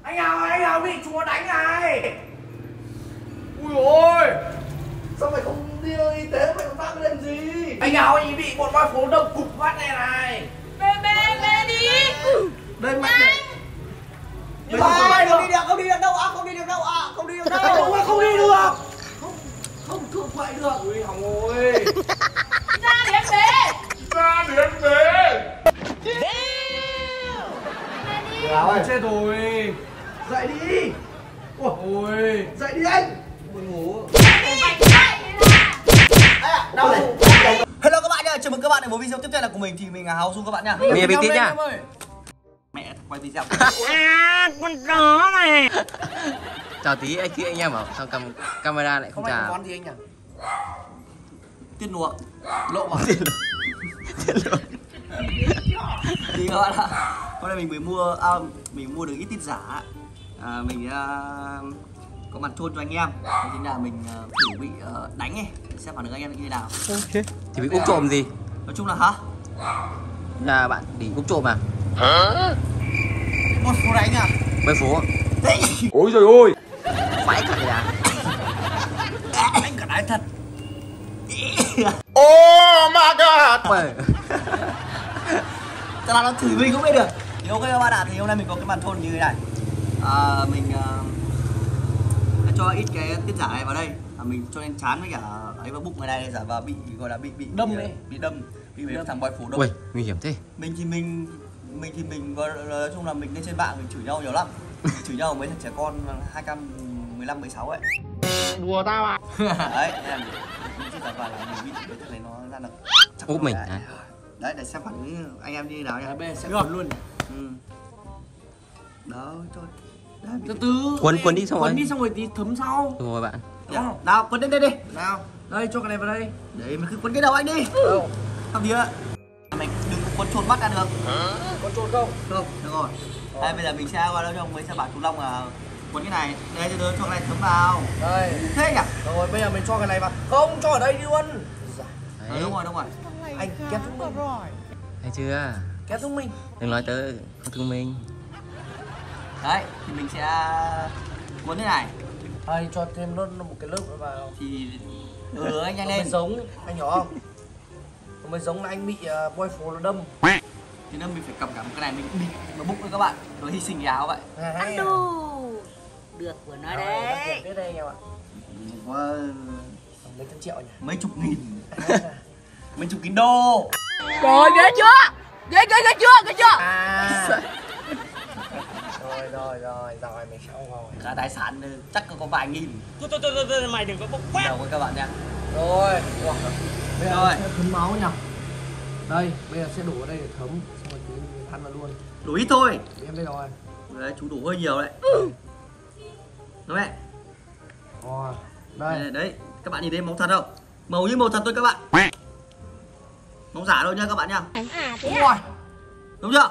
Anh nào bị chúa đánh này. Ui ôi, sao mày không đi y tế, mày phát cái làm gì? Anh nào anh bị bọn voi phố đâm cục phát này. Bê đi. Đây mày này. Không đi được đâu ạ, không đi được đâu. Không đi được. Không thương vậy được. Ui hỏng ơi. Ra để em bế. Ôi, chết rồi. Dậy đi. Ôi, dậy đi anh. Buồn ngủ. Hello các bạn nha, chào mừng các bạn đến với video tiếp theo là của mình. Thì mình là Hào Dung các bạn nha. Mình là Bình Tĩnh nha. Mẹ quay video. Con chó này. Chào tí anh chị anh em bảo sao camera lại không chào. Món gì anh nhỉ? Tiết luộc. Lộ vào. Tiết luộc. Thì các bạn ạ, hôm nay mình mới mua được ít tiết giả. Mình có mặt trôn cho anh em. Thế chính là mình thử bị đánh ấy, xem phản ứng anh em như thế nào. Okay. Thì bị úp trộm gì? Nói chung là hả? Là bạn đi úp trộm à? Một phố đánh à? Với phố. Ôi trời ơi. Vãi cả nhà. Anh cả đái thật. Oh my god. Chắc là nó thử mình không biết được. Thì ok các bạn ạ, thì hôm nay mình có cái bàn thôn như thế này. Mình cho ít cái tiết giả này vào đây. Mình cho lên chán với cả ấy vào bụng này này, giả và bị gọi là bị đâm đấy, bị đâm thằng boy phố đâm. Ui, nguy hiểm thế. Mình thì mình nói chung là mình lên trên mạng mình chửi nhau nhiều lắm. Chửi nhau mấy thằng trẻ con 215 16 ấy. Đùa tao à? Đấy, mình chỉ là mình bị cái thằng này nó ra được Úp mình hả? Đấy, để xem phản ứng anh em như thế nào nha. Bên sẽ quấn luôn. Đó, thôi. Từ từ. Quấn đi xong rồi. Quấn đi xong rồi tí thấm sau. Rồi bạn. Nào, quấn đến đây đi. Nào. Đây cho cái này vào đây. Đấy, mày cứ quấn cái đầu anh đi. Thằng gì ạ? Mày đừng có quấn trồn mắt ra được. Có trốn không? Không, được rồi. Đây bây giờ mình sẽ qua đâu cho ông ấy sẽ bảo chú Long là quấn cái này. Đây cho cái này thấm vào. Đây. Thế nhỉ? Rồi bây giờ mình cho cái này vào. Không, cho ở đây đi luôn. Đấy. Đúng rồi. Anh kép chúng mình. Thấy chưa? Kép chúng mình. Đừng nói tớ không thương mình. Đấy, thì mình sẽ cuốn thế này. Đây cho thêm một cái lớp nữa vào. Thì anh nhanh Mới lên. giống, anh hiểu không? Mới giống là anh bị boy phố nó đâm. Thì nên mình phải cầm cả một cái này mình bịt vào bụng nữa các bạn. Nó hy sinh áo vậy. Ăn đủ. Được của nó đấy. Cái đây anh em ạ. Có mấy trăm triệu nhỉ? mấy chục nghìn. Mấy chục nghìn đô. Rồi ghê chưa? Ghê chưa? Rồi mình xong rồi. Cả tài sản chắc có vài nghìn. Thôi, mày đừng có bốc quét. Đầu các bạn nha. Rồi. Bây giờ Rồi. sẽ thấm máu nhỉ? Đây, bây giờ sẽ đổ vào đây để thấm. Xong rồi tí mình ăn vào luôn. Đủ ít thôi. Em đây rồi. Đấy, chú đủ hơi nhiều đấy. Đúng mẹ. Rồi. Đây. Đấy, các bạn nhìn thấy máu thật không? Màu như màu thật thôi các bạn. Máu giả đâu nha các bạn nha. Thế Rồi. Đúng chưa?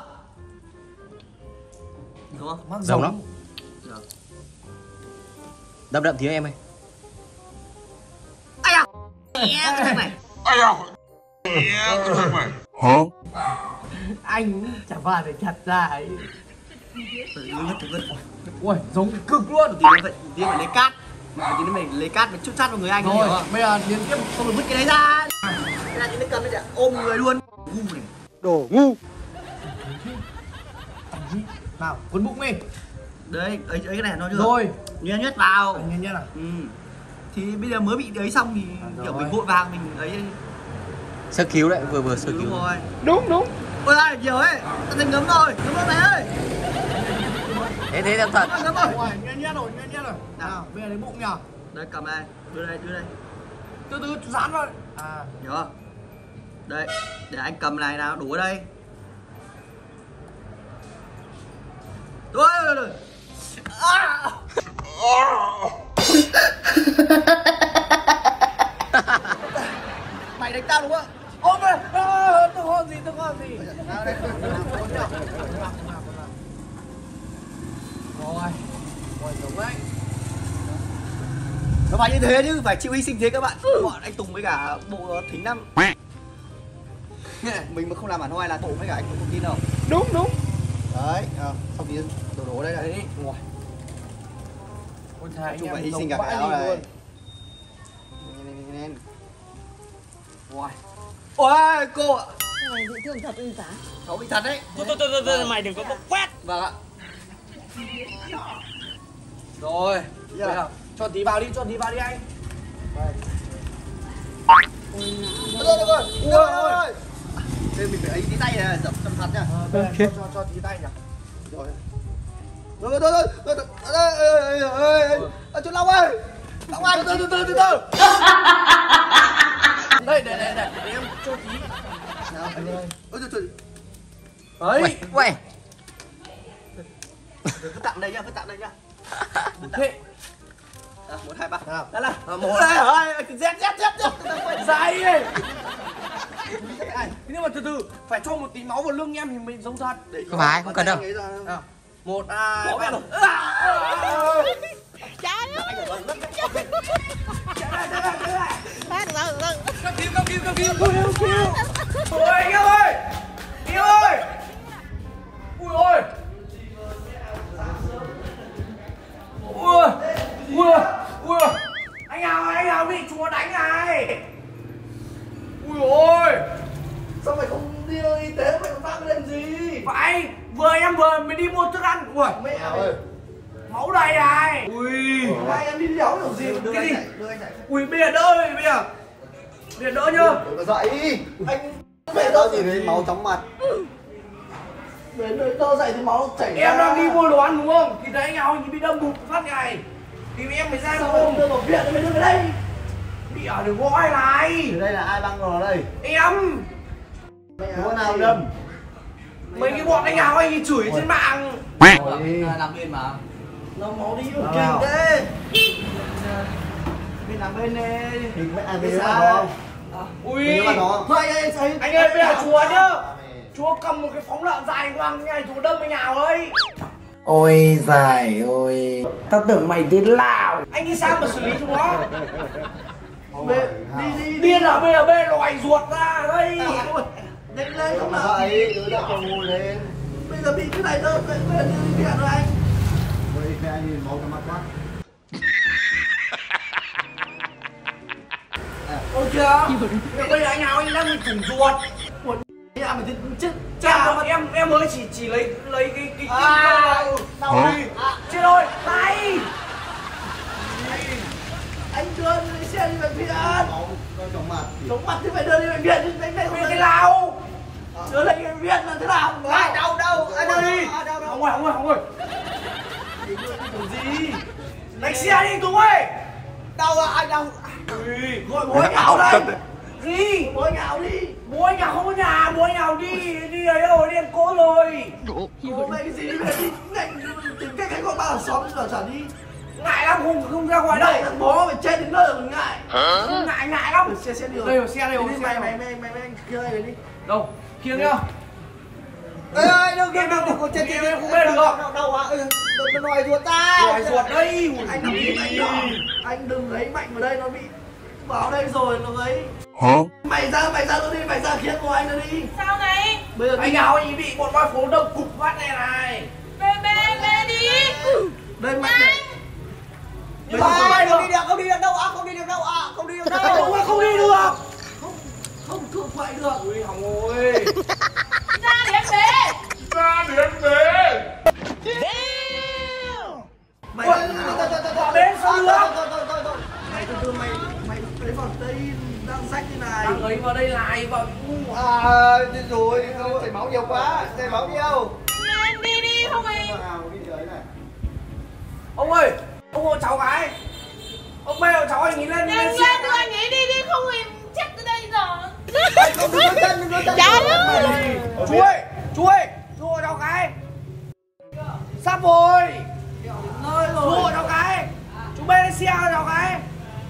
Đúng không? Mắc Giống lắm. Được. Đậm tí em ơi. Ai à? Này. Hả? Anh chả vào để chặt ra ấy. Tự vứt. Ui, giống cực luôn. Tí phải lấy cát. Tí nữa mày lấy cát và chút sát vào người anh. Rồi, bây giờ liên tiếp không được vứt cái đấy ra. Thế là tí nữa cầm đấy để ôm người luôn. Ngu này. đồ ngu. Nào, cuốn bụng đi. Đấy, ấy cái này nó chưa? Rồi. Nhét vào. Anh nhét nào. Thì bây giờ mới bị ấy xong thì kiểu mình vội vàng mình ấy. Sơ cứu đấy, vừa sơ cứu. Đúng rồi. Đúng. Ôi ai nhiều ấy. Ta thành ngấm rồi. Ngấm rồi mày ơi. Thế em thật. Ngấm rồi. Rồi, nhét rồi. Nào, bây giờ lấy bụng nhỉ. Đây cầm này, đưa đây. Từ từ dán vào. Hiểu không? Đây, để anh cầm này nào, đủ ở đây. Rồi. Mày đánh tao đúng không? Ôm về. Tôi con gì. Nào đây. Rồi giống đấy. Nó phải như thế chứ, phải chịu hy sinh thế các bạn. Bọn anh Tùng với cả bộ Thính Năm. Mình mà không làm bản hoài là bộ với cả anh không tin đâu. Đúng. Đấy, xong thì đổ đây này. Ôi thầy anh Chụp em vậy hy giống sinh cả vãi cái áo đi này. luôn. Nên. Ôi. Ôi cô ạ. Này bị thương thật ư cả. Cháu bị thật đấy. Thôi, mày đừng có bốc quét. Vâng ạ. Rồi. Bây giờ cho tí vào đi anh. Được rồi. Nên mình phải ấy tí tay này, dập chân thật nha. Cho tí tay nhỉ. Rồi. Chú Long ơi. Long ơi, từ từ. Đây để em cho tí. Nào, anh ơi. Ôi trời. Đấy. Quay. Cứ tặng đây nhá. Thế. 1 2 3. Nào. Đây là. 1 2 Z. Dài đi. Nhưng mà từ từ phải cho một tí máu vào lưng em thì mình giống thật. Không phải, không cần đâu. 1 2 3. Trời ơi. Cấp cứu. Ôi anh em ơi. Yêu ơi. Ui ôi. Ui. Anh nào bị chúa đánh này. Ui ôi. Sao mày không đi y tế mày phát cái làm gì? Phải, em vừa mới đi mua thức ăn. Ui, Mẹ ơi. máu đầy này. Ui. Hai em đi đéo kiểu gì? Cái gì? Đưa anh chạy. Ui, bây giờ đỡ rồi, bây giờ đỡ nhá. Đừng có dậy. Anh mẹ đỡ gì đấy, máu chóng mặt. Đến nơi đỡ dậy thì máu chảy ra. Em đang đi mua đồ ăn đúng không? Thì thấy anh Hào bị đâm bụt phát này. Thì em phải ra Sao đưa vào viện mày đưa về đây? bị ở đường ngõ này. Đây là ai băng vào đây? Em. Có nào đâm? Mấy cái bọn anh Hào anh ấy chửi trên mạng. Làm bên mà. Nó máu đi kinh thế. Bên làm bên này. Mình mẹ bên sao? Ui. Thôi anh ơi bây giờ chúa nhá. Chúa cầm một cái phóng lợn dài quăng như này chúa đâm anh Hào ấy. Ôi dài ôi. Tao tưởng mày đến Lào. Anh đi sang mà xử lý chúng nó. Đi điên à, bây giờ bê loài ruột ra đây. Nhanh lên không nào. Dậy, đứa đã còn ngồi lên. Bây giờ bị cái này đâu, về đi viện rồi anh. Ôi cái anh nhìn máu trong mắt quá. Ôi chưa? Bây giờ anh Hào anh đang bị thủng ruột. Nhà mày chết Em mới chỉ lấy cái đau đi. chết rồi, này. Anh đưa đi xe đi bệnh viện. Máu trong mặt. Trong mặt thì phải đưa đi bệnh viện đi, đánh đây Cái nào? đưa lên bệnh viện là thế nào? Ai đâu, anh đưa đi. Không rồi. Kiểu gì? Đánh xe đi Tùng ơi. Đâu à, anh đâu? Gọi bố anh Hào đây. Gì? Bố anh Hào đi. Bố anh Hào không có nhà, bố anh Hào đi ấy rồi, đi ăn cỗ rồi. Bố mày cái gì đi về đi, tìm cách hay con ba ở xóm rồi trả đi. Ngại lắm, không ra ngoài đâu. Thằng bố mày chết đến nơi rồi mình ngại. Ngại lắm. Xe đi rồi. Đây rồi, xe đây rồi. Mày kia đây đi. Đâu? Kiêng nhá. Ê, đừng có chết Em không biết được không? đâu à, đừng nói ruột tao. Loài ruột đây. Anh đừng đi mạnh nhỏ. Anh đừng lấy mạnh vào đây, nó bị vào đây rồi nó ấy. Hả? Mày ra nó đi, mày ra khiến của anh nó đi. Sao này? Bây giờ Anh Hào anh ấy bị bọn voi phố đâm cục phát này. Về đi. đây mạnh này. Nhưng mà không đi được. Không đi được đâu ạ, không đi được đâu. Không đi được. Không thuộc vậy được. Ui Hồng ơi. Ra để em về. Mày Bỏ đến sao được. Mày từ từ mày lấy vào đây đang rách như này. Đang ấy vào đây lại vào. Rồi, chảy máu nhiều quá, chảy máu nhiều. Em đi không em. Ông ơi, ông hộ cháu cái. Ông bê cháu anh ấy lên Nhanh xe. lên anh ấy đi không em chết từ đây rồi. Không đừng có chân. Trời ơi. Chú ơi, chú hộ cháu cái. Sắp rồi. Chú hộ cháu cái. Chú bê lên xe cho cháu cái.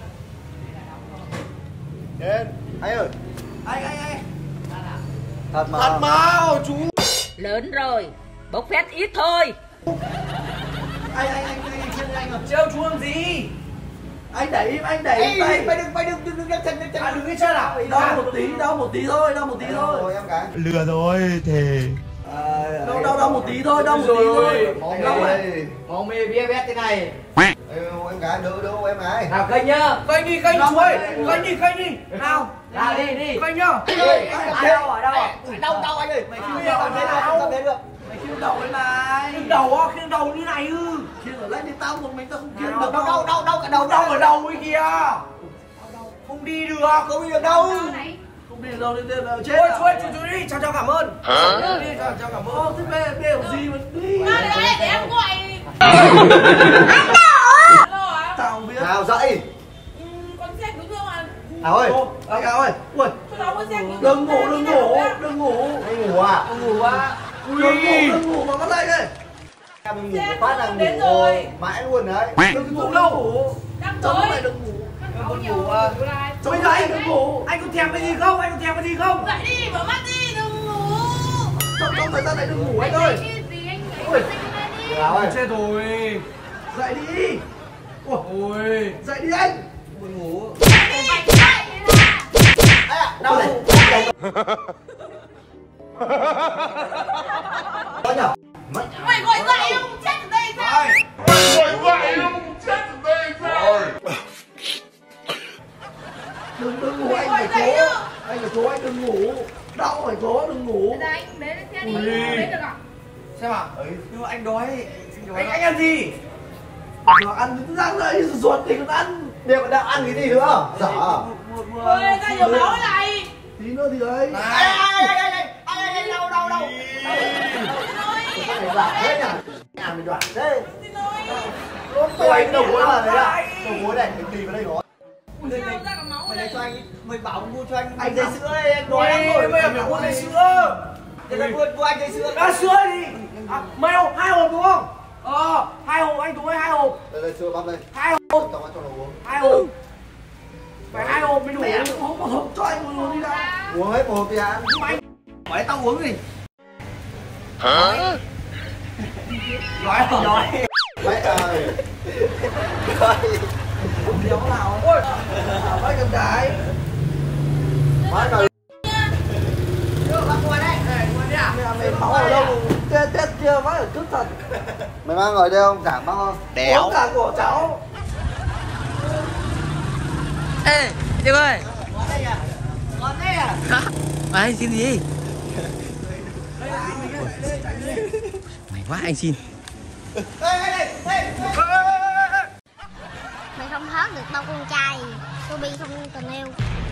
Đến, anh ơi. Anh. Thật Thật mau chú. Lớn rồi, bốc phét ít thôi. Anh khuyên anh mà. Trêu chú làm gì? Anh đẩy tay. Mày đừng chân. À đừng cái chân à? Đau một tí thôi. Lừa rồi thề. Đâu một tí thôi, đâu một tí thôi. Máu mê bia bét thế này. Em gái đỡ em gái. Nào kênh nhá. Kênh đi chuối. Kênh đi. Nào. Nào đi. Kênh nhá. Đâu ở đâu? Đâu anh ơi. Mày không đến được. Mày khiêng đầu đấy mày. Khiêng đầu như này ư. Khiêng ở lấy đi tao một mình tao không khiêng Đâu được. đâu cả đầu ở đầu ấy kìa. Không đi được. Không đi được đâu. Không đi được đâu nên là chết. Chuối đi. Chào cảm ơn. Đi chào cảm ơn. Thế bê kiểu gì mà đi. Đây để em gọi. Tao không biết. Nào dậy. Con xe cứu thương à? Áo ơi. Anh Áo ơi. Ui. Đừng ngủ. Anh ngủ à? Đừng ngủ mà bắt dậy đây. Mình ngủ phát là ngủ mãi luôn đấy. Đừng ngủ đâu. Đang Chồng tới. mày đừng ngủ. Không nhiều. Bây giờ anh đừng ngủ. Anh có thèm cái gì không? Dậy đi, mở mắt đi, đừng ngủ. Trong thời gian này đừng ngủ anh ơi. Cái gì anh Ôi. đi. Áo ơi. Chết rồi. Dậy đi. Ôi. Dậy đi anh. Mình ngủ. Đâu này? Có nhở? Mày gọi dậy không? Chết ở đây sao? Đừng ngủ anh phải cố. Anh đừng ngủ. Đau phải cố đừng ngủ. Đây anh đến xe đi. Đến được à? Xem à? Nhưng mà anh đói. Anh ăn gì? Nó ăn răng đây ruột thì còn ăn. Điều mà đang ăn cái gì nữa? Dở. Ôi, ra nhiều máu thế này. Tí nữa thì đấy. Đâu. Mày đoạt thế nhỉ? Nhà mình đoạt thế. Tôi Đầu gối là đấy à? Đầu gối này mình tìm vào đây rồi. Sao ra cả máu Mày đây? lấy cho anh, mày bảo mua cho anh dây sữa đây, anh đói lắm rồi. Bây giờ phải mua dây sữa. Thế là mua anh dây sữa. Sữa đi. Mấy hộp, 2 hộp đúng không? 2 hộp anh Tú ơi, 2 hộp. Đây sữa bắp đây. 2 hộp. Cho nó uống. 2 hộp. Phải 2 hộp mới đủ. Không một hộp cho anh một hộp đi đã. Uống hết một hộp thì ăn. Hỏi tao uống gì? Nói. Mày ơi. Đéo nào. Ôi. Nói cầm cái. Nói rồi. Mày máu ở đâu? Tết chưa má ở trước thật. Mày mang ngồi đây không? Giảm bao không? Đéo cả của cháu. Ê Trương ơi. Ngon thế à? Anh xin gì? Mày quá anh xin. Mày không thoát được bao con trai. Tôi bị không tình yêu.